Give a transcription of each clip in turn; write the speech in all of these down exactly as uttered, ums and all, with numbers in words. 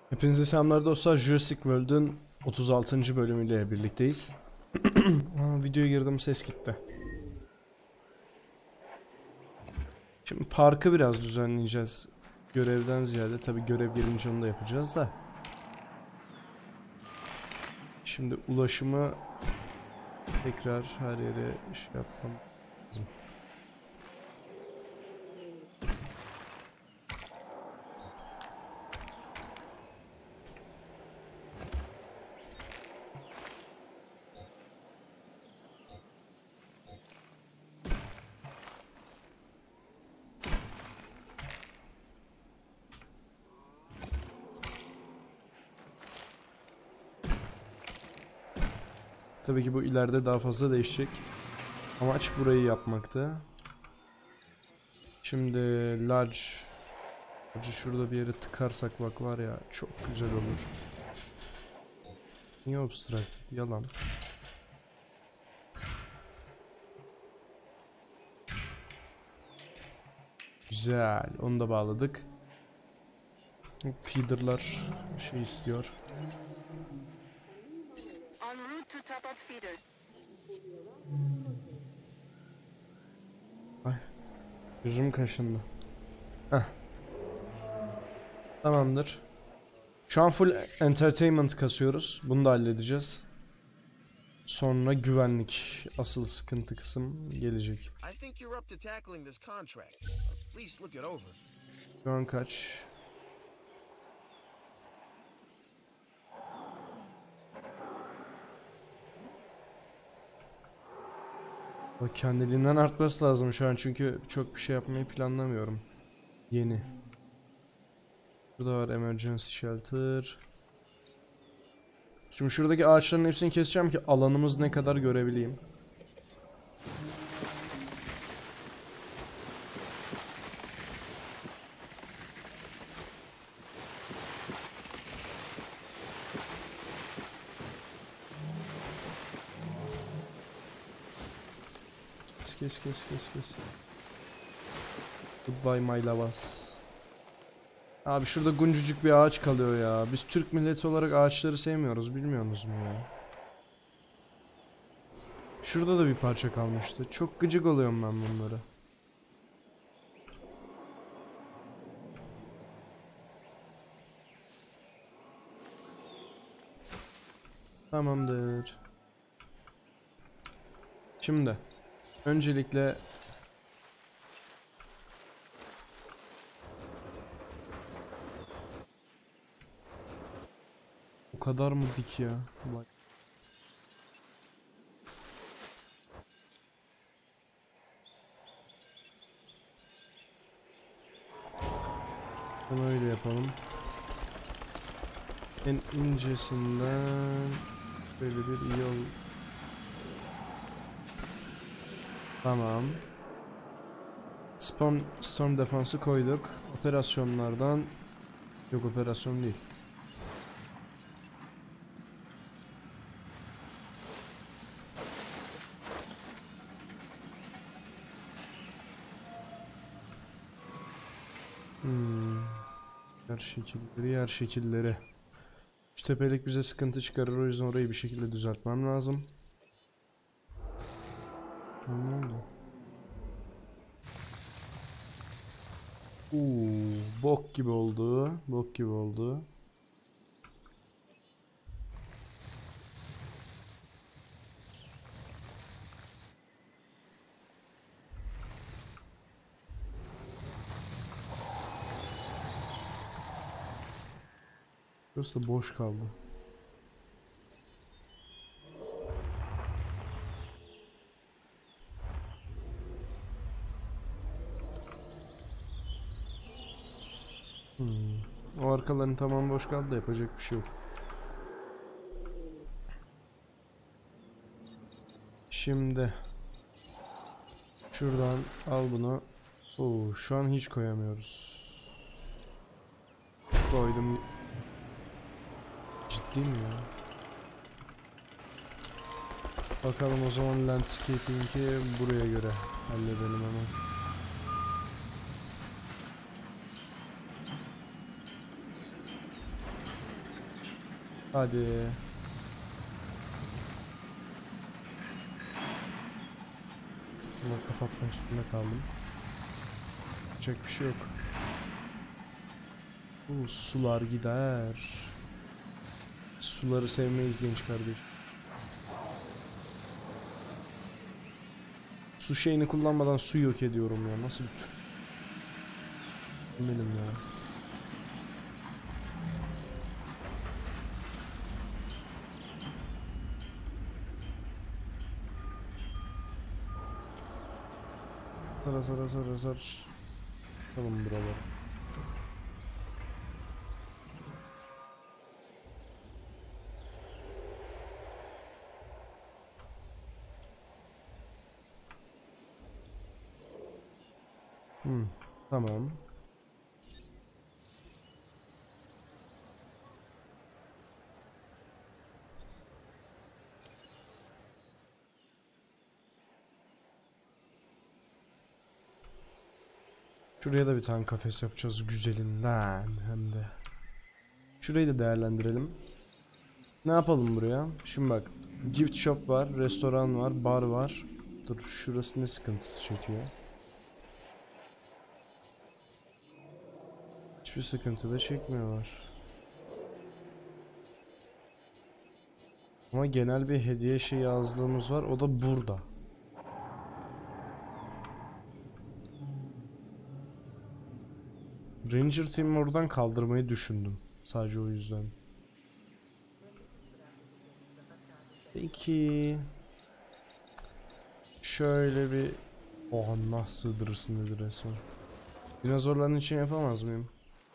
Hepinize selamlar dostlar. Jurassic World'ün otuz altıncı bölümüyle birlikteyiz. Aa, videoya girdim, ses gitti. Şimdi parkı biraz düzenleyeceğiz. Görevden ziyade tabi görev gelince onu da yapacağız da. Şimdi ulaşımı tekrar her yere şey yapmam lazım. Tabii ki bu ileride daha fazla değişecek. Amaç burayı yapmaktı. Şimdi large Large'ı şurada bir yere tıkarsak bak var ya, çok güzel olur. Niye obstructed? Yalan. Güzel. Onu da bağladık. Feeder'lar şey istiyor. Ay. Yüzüm kaşındı. Heh. Tamamdır. Şu an full entertainment kasıyoruz. Bunu da halledeceğiz. Sonra güvenlik. Asıl sıkıntı kısım gelecek. Şu an kaç? O kendiliğinden artması lazım şu an çünkü çok bir şey yapmayı planlamıyorum. Yeni. Burada var emergency shelter. Şimdi şuradaki ağaçların hepsini keseceğim ki alanımız ne kadar görebileyim. Kes kes kes kes. Goodbye my lovas. Abi şurada guncacık bir ağaç kalıyor ya. Biz Türk milleti olarak ağaçları sevmiyoruz, bilmiyorsunuz mu ya? Şurada da bir parça kalmıştı. Çok gıcık oluyorum ben bunlara. Tamamdır. Şimdi öncelikle o kadar mı dik ya? Bak. Bunu öyle yapalım. En incesinden böyle bir iyi ol. Tamam. Storm, storm defansı koyduk. Operasyonlardan yok, operasyon değil. Hmm. Yer şekilleri, yer şekilleri. Şu tepelik bize sıkıntı çıkarır, o yüzden orayı bir şekilde düzeltmem lazım. Ne oldu? Uuu, bok gibi oldu. Bok gibi oldu. Burası da boş kaldı. Hmm. O arkaların tamam boş kaldı da yapacak bir şey yok. Şimdi şuradan al bunu. Oo, şu an hiç koyamıyoruz. Koydum. Ciddi mi ya? Bakalım o zaman landscaping'i buraya göre halledelim hemen. Hadi. Ama kapatma üstünde kaldım. Yapacak bir şey yok. Bu sular gider. Suları sevmeyiz genç kardeş. Su şeyini kullanmadan su yok ediyorum ya. Nasıl bir Türk? Benim ya. Azar azar azar azar. Bakalım buraları. Hmm, tamam. Şuraya da bir tane kafes yapacağız güzelinden hem de. Şurayı da değerlendirelim. Ne yapalım buraya? Şimdi bak. Gift shop var, restoran var, bar var. Dur, şurası ne sıkıntısı çekiyor? Hiçbir sıkıntı da çekmiyorlar. Ama genel bir hediye şey yazdığımız var. O da burada. Ranger Team'i oradan kaldırmayı düşündüm. Sadece o yüzden. Peki. Şöyle bir... Oha nasıl sığdırırsın dedi resmen. Dinozorların için yapamaz mıyım?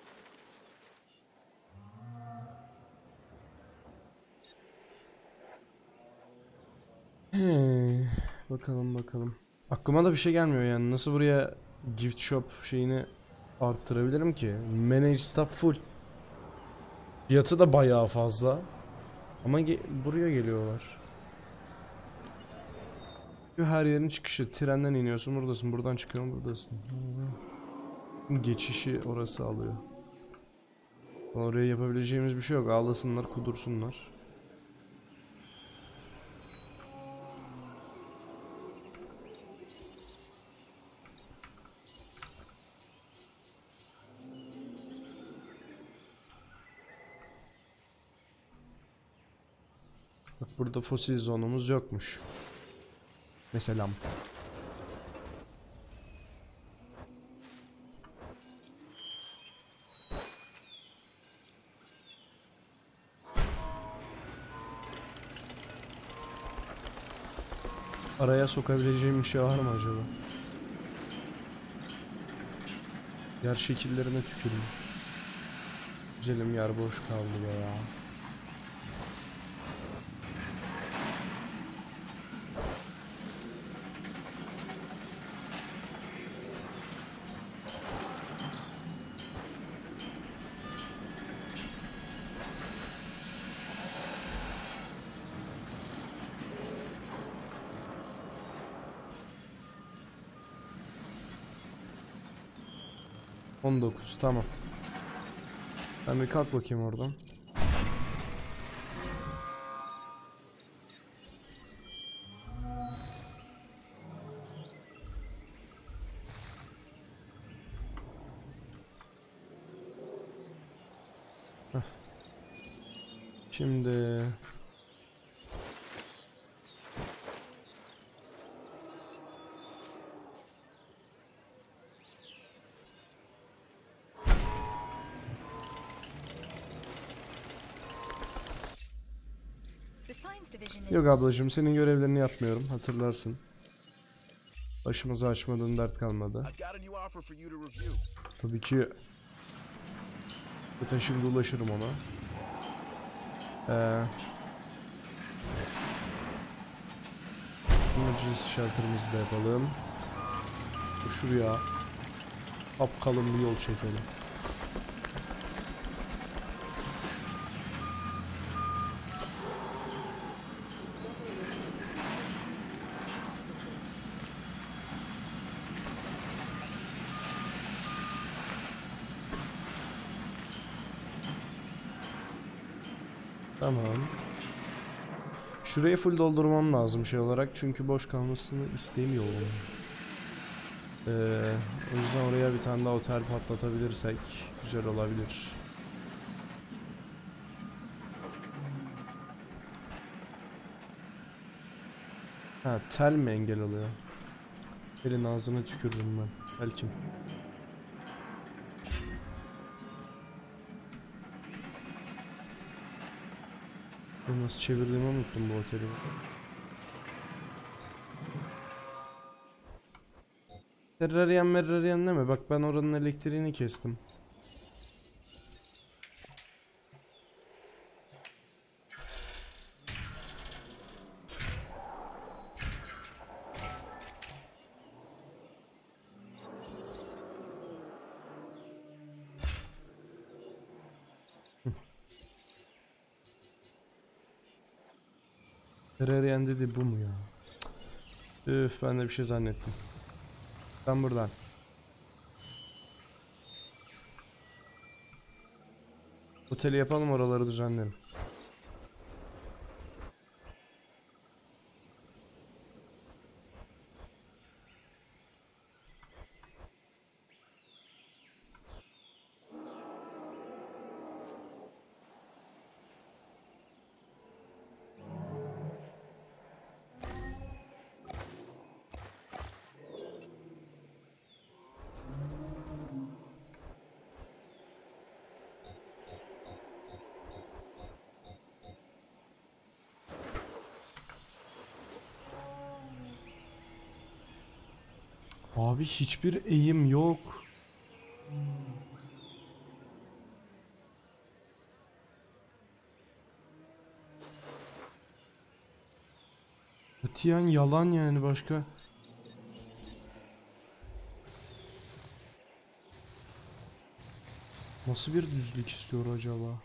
He, bakalım bakalım. Aklıma da bir şey gelmiyor yani. Nasıl buraya gift shop şeyini arttırabilirim ki? Manage staff full. Fiyatı da bayağı fazla. Ama ge buraya geliyorlar. Her yerin çıkışı. Trenden iniyorsun buradasın. Buradan çıkıyorsun buradasın. Geçişi orası alıyor. Oraya yapabileceğimiz bir şey yok. Ağlasınlar, kudursunlar. Bak burada fosil zonumuz yokmuş. Mesela. Araya sokabileceğim bir şey var mı acaba? Yer şekillerine tükürüm. Güzelim yer boş kaldı be ya. on dokuz tamam. Ben bir kalk bakayım oradan. Heh. Şimdi yok ablacığım senin görevlerini yapmıyorum hatırlarsın. Başımıza açmadığın dert kalmadı. Tabii ki zaten şimdi ulaşırım ona. Ee, Emergency shelter'ımızı da yapalım. Şuraya kapkalın bir yol çekelim. Tamam. Şurayı full doldurmam lazım şey olarak çünkü boş kalmasını istemiyorum. Ee, o yüzden oraya bir tane daha otel patlatabilirsek güzel olabilir. Ha, tel mi engel oluyor? Telin ağzına tükürdüm ben. Tel kim? Ben nasıl çevirdiğimi unuttum bu oteli. Terrariyen merrariyen deme. Bak ben oranın elektriğini kestim. Terrariyen dedi bu mu ya? Üf ben de bir şey zannettim. Ben buradan. Oteli yapalım oraları düzenlerim. Abi hiçbir eğim yok. Katiyen yalan yani başka. Nasıl bir düzlük istiyor acaba?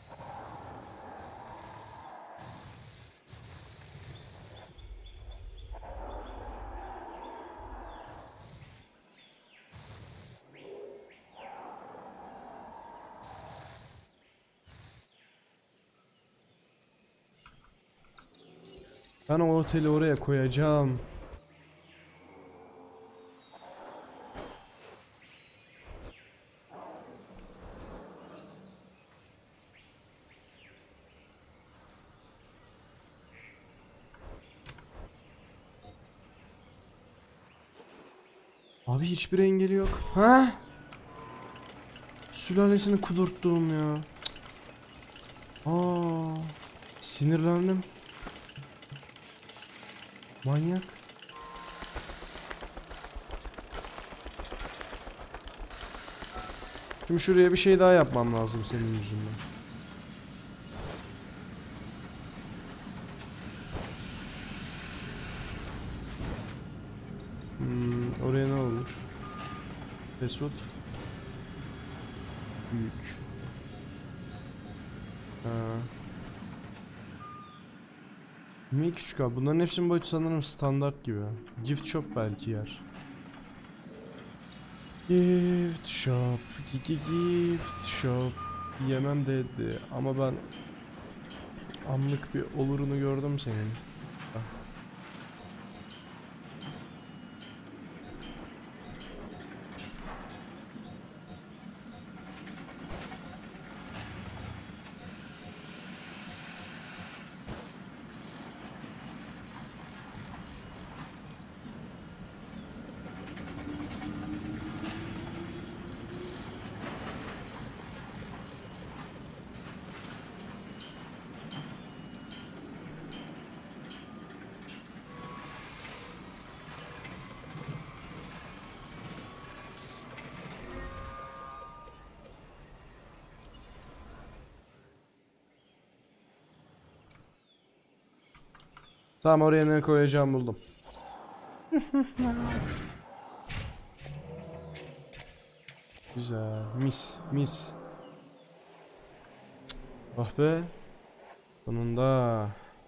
Ben o oteli oraya koyacağım. Abi hiçbir engeli yok. Ha? Sülalesini kudurttuğum ya. Aa, sinirlendim. Manyak. Şimdi şuraya bir şey daha yapmam lazım senin yüzünden. Hmm, oraya ne olur? Mesut. Büyük. Ha. Mi küçük abi? Bunların hepsinin boyutu sanırım standart gibi. Gift shop belki yer. Gift shop. Gigi gift shop. Yemem dedi ama ben anlık bir olurunu gördüm senin. Tamam oraya ne koyacağım buldum. Güzel. Mis. Mis. Ah be. Sonunda.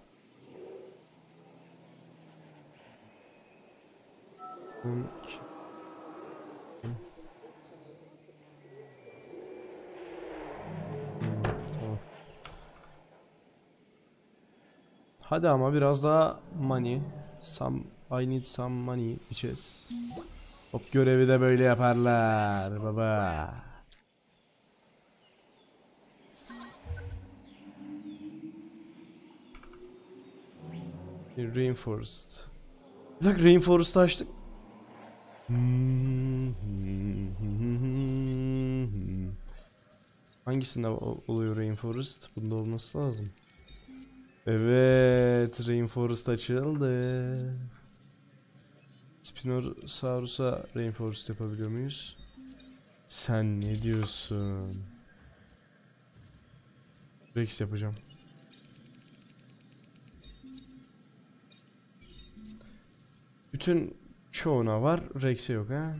Hmm, tamam. Hadi ama biraz daha money. Some, I need some money bitches. Hop, görevi de böyle yaparlar baba. Reinforced. Bir dakika, Reinforced'ı açtık. Hangisinde oluyor Reinforced? Bunda olması lazım. Evet, Reinforced açıldı. Spinosaurus'a Reinforced yapabiliyor muyuz? Sen ne diyorsun? Rex yapacağım. Bütün çoğuna var, Rex'e yok ha.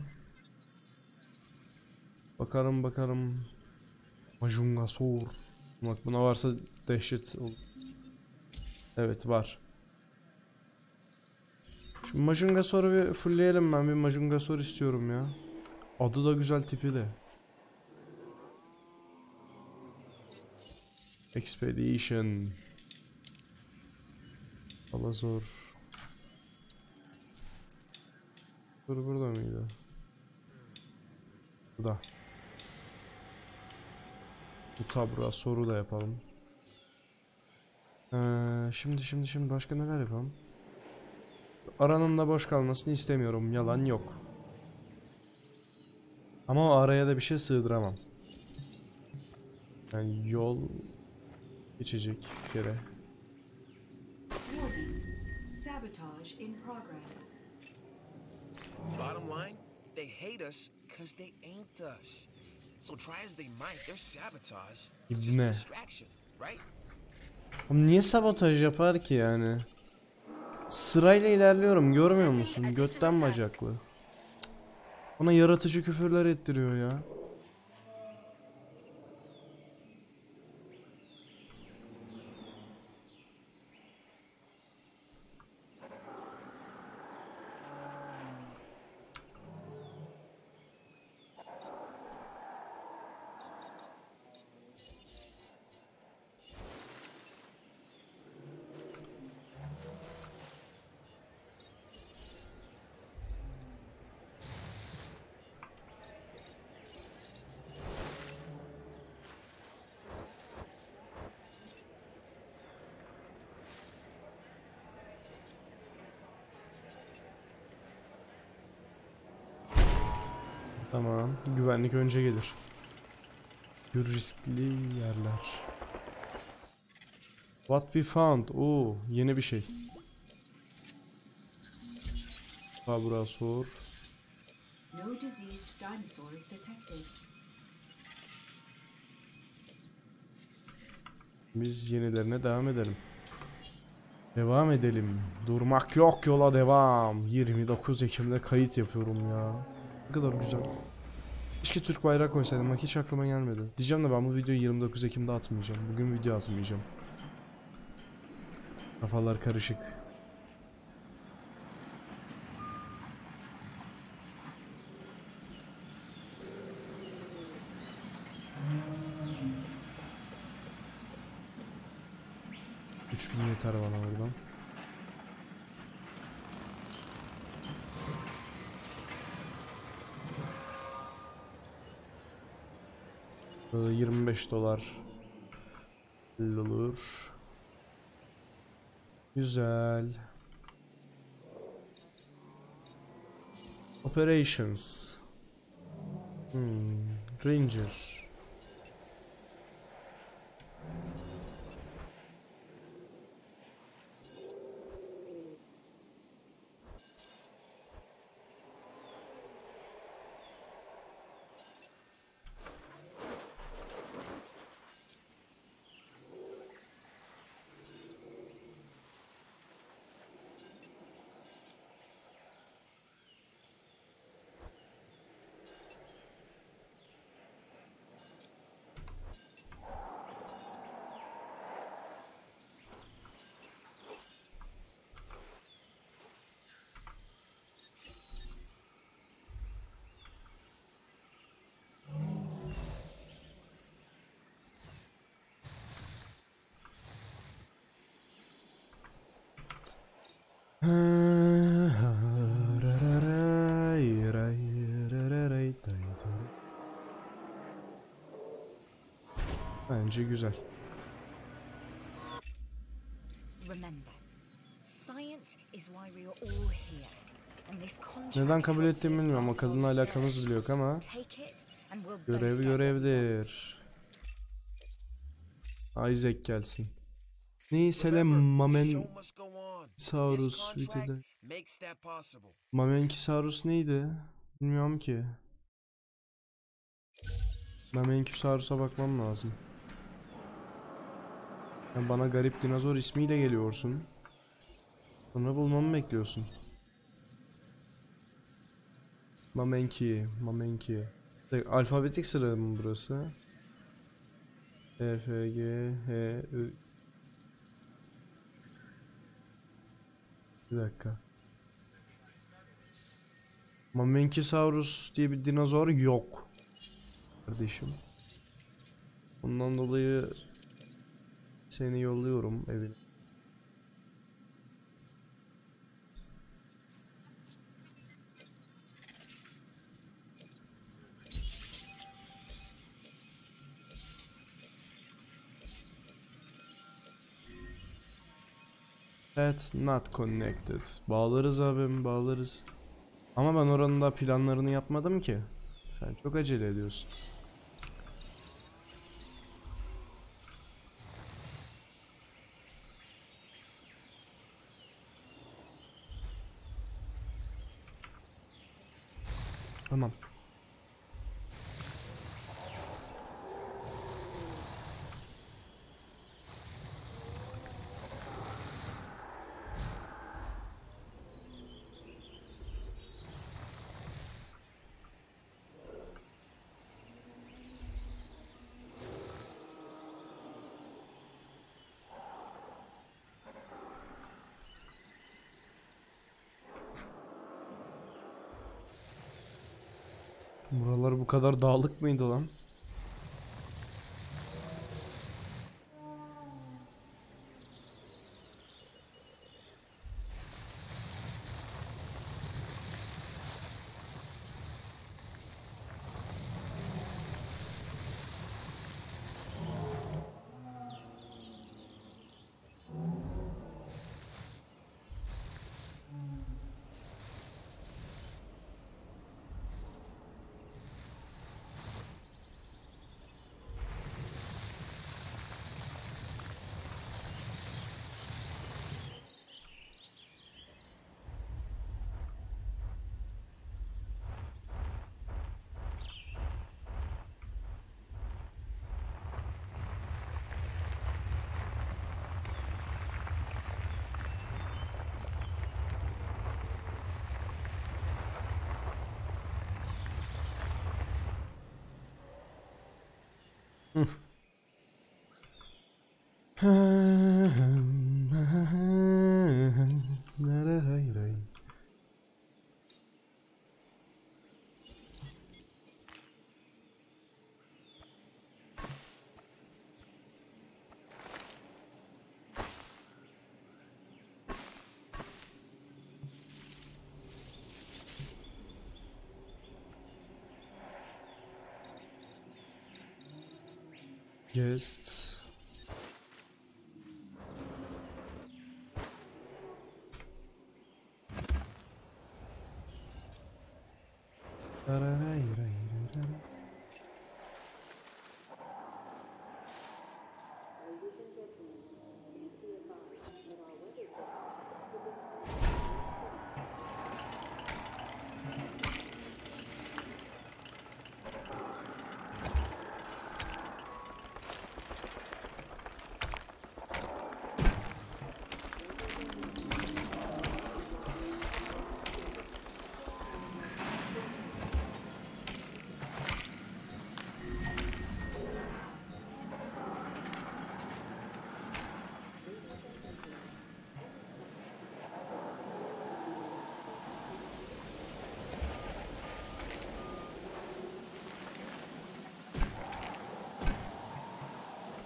Bakalım bakalım. Majungasaur. Bak, buna varsa dehşet olur. Evet, var. Şimdi Majungasaur'u bir fullleyelim, ben bir Majungasaur istiyorum ya. Adı da güzel, tipi de. Expedition. Alazor. Dur, burada mıydı? Burada. Bu tabra soru da yapalım. Ee, şimdi şimdi şimdi başka neler yapalım? Aranın da boş kalmasını istemiyorum. Yalan yok. Ama o araya da bir şey sığdıramam. Yani yol geçecek bir kere. Sabotage in progress. Bottom line, they hate us because they ain't us. So try as they might, their sabotage is just a distraction, right? Oğlum niye sabotaj yapar ki yani? Sırayla ilerliyorum, görmüyor musun? Götten bacaklı. Ona yaratıcı küfürler ettiriyor ya. Tamam, güvenlik önce gelir. Gür riskli yerler. What we found? Oo, yeni bir şey. Fabrasaur. No diseased dinosaurs detected. Biz yenilerine devam edelim. Devam edelim. Durmak yok, yola devam. yirmi dokuz Ekim'de kayıt yapıyorum ya. Ne kadar güzel. Keşke Türk bayrağı koysaydım. Bak, hiç aklıma gelmedi. Diyeceğim de ben bu videoyu yirmi dokuz Ekim'de atmayacağım. Bugün video atmayacağım. Kafalar karışık. üç bin yeter bana oradan. Böyle yirmi beş dolar olur. Güzel. Operations. Hmm. Ranger. Bence güzel. Remember, science is why we are all here. And this contract Neden kabul helps ettiğimi to bilmiyorum. O advance our kadınla alakamız research. bile yok ama Take it and we'll both görev get what we want. görevdir. Isaac gelsin. Neyse Remember, the Mamen show must go on. This Saurus contract videoda. makes that possible. Mamenkisaurus neydi? Bilmiyorum ki. Mamenkisaurus'a bakmam lazım. Sen bana garip dinozor ismiyle geliyorsun. Sonra bulmamı bekliyorsun. Mamenki, Mamenki. Alfabetik sıra mı burası? E, F, G, H, I. Bir dakika. Mamenkisaurus diye bir dinozor yok. Kardeşim. Ondan dolayı seni yolluyorum evine. Evet, not connected. Bağlarız abim, bağlarız. Ama ben oranın da planlarını yapmadım ki. Sen çok acele ediyorsun. Tamam. Buralar bu kadar dağlık mıydı lan? Guests.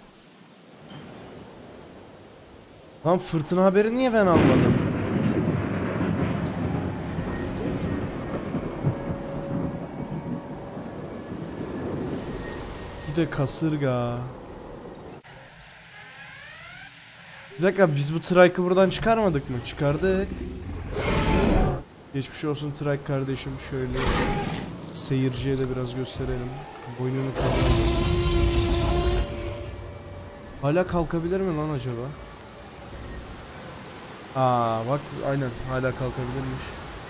Lan fırtına haberi niye ben almadım? de kasırga. Bir dakika, biz bu Trike'ı buradan çıkarmadık mı? Çıkardık. Geçmiş olsun Trike kardeşim. Şöyle seyirciye de biraz gösterelim. Boynunu kaldıralım. Hala kalkabilir mi lan acaba? Aa bak, aynen hala kalkabilirmiş.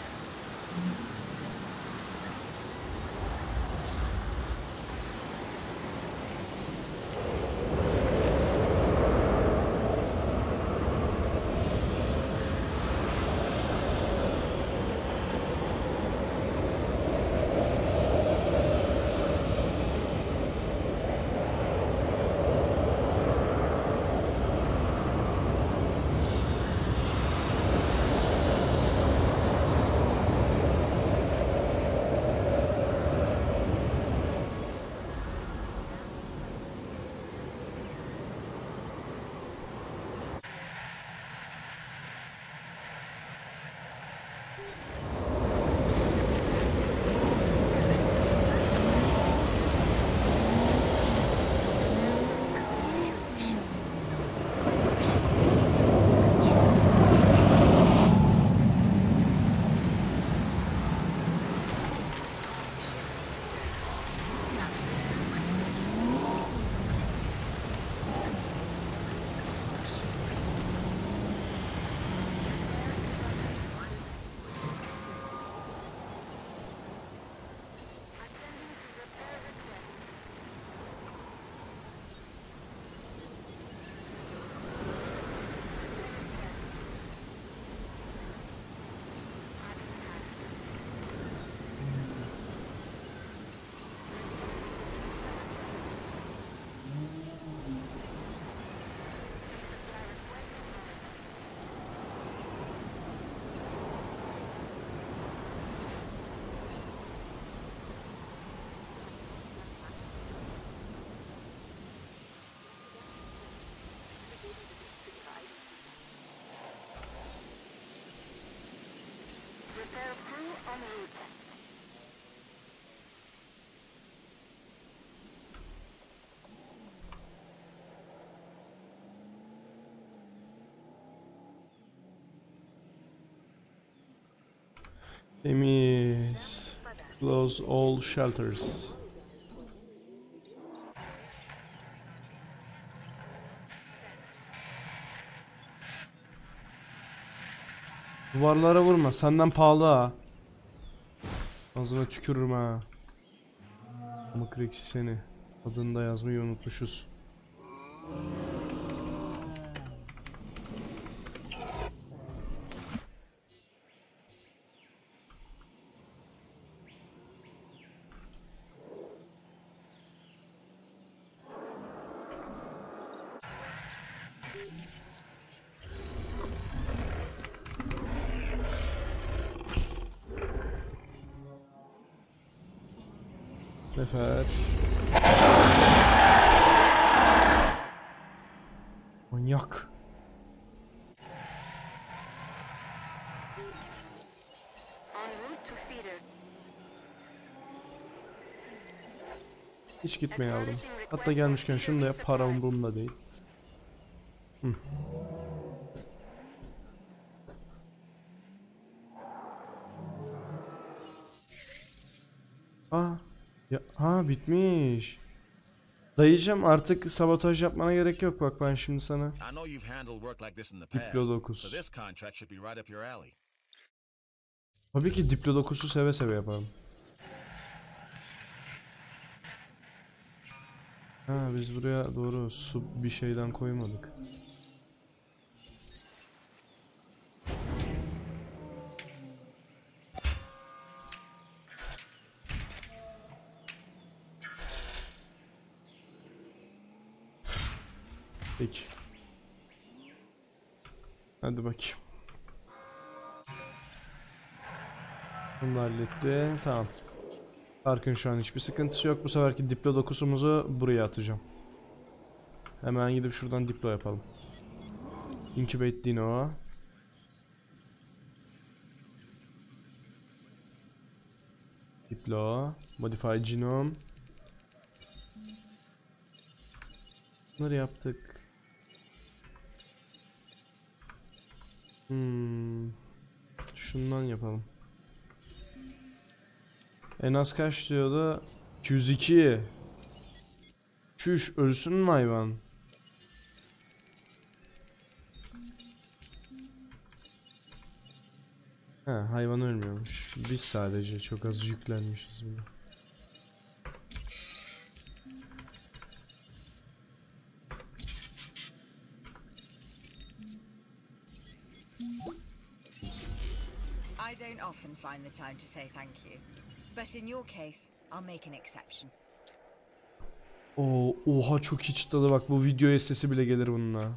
Repair crew en route. Temiz. Close all shelters. Duvarlara vurma, senden pahalı ha. Ağzına tükürürüm ha. Mıkreksi seni. Adını da yazmayı unutmuşuz. Nefer. Manyak. En route to feeder. Hiç gitme yavrum. Hatta gelmişken şunu da yap, para umurumda değil. Hı. Aa, ya, ha bitmiş. Dayıcım, artık sabotaj yapmana gerek yok, bak ben şimdi sana. I know you've handled work like this in the past, Diplodocus. so this contract should be right up your alley. Tabii ki Diplodocus'u seve seve yapalım. Ha, biz buraya doğru su bir şeyden koymadık. Peki. Hadi bakayım. Bunu da halletti. Tamam. Arkın şu an hiçbir sıkıntısı yok. Bu seferki Diplodocus'umuzu buraya atacağım. Hemen gidip şuradan Diplo yapalım. Incubate Dino. Diplo. Modify Genome. Bunları yaptık. Hmm. Şundan yapalım. En az kaç diyordu? iki yüz iki. Çüş, ölsün mü hayvan? Ha, hayvan ölmüyormuş. Biz sadece çok az yüklenmişiz buna. I don't often find the time to say thank you. But in your case, I'll make an exception. Oo, oha çok hiç tadı bak, bu videoya sesi bile gelir bununla.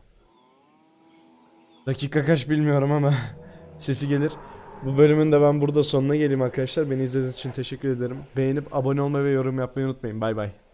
Dakika kaç bilmiyorum ama sesi gelir. Bu bölümün de ben burada sonuna geleyim arkadaşlar. Beni izlediğiniz için teşekkür ederim. Beğenip abone olmayı ve yorum yapmayı unutmayın. Bay bay.